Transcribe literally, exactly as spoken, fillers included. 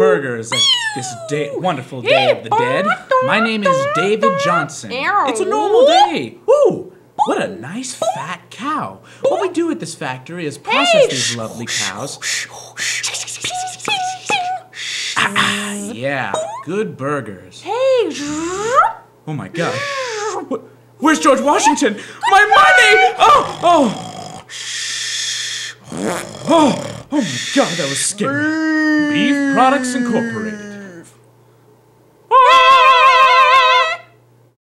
burgers at this day, wonderful Day of the Dead. My name is David Johnson. It's a normal day. Woo! What a nice fat cow. What we do at this factory is process these lovely cows. Ah, yeah, good burgers. Hey. Oh my God. Where's George Washington? My money! Oh, oh. Oh, oh my God, that was scary. Beef Products Incorporated.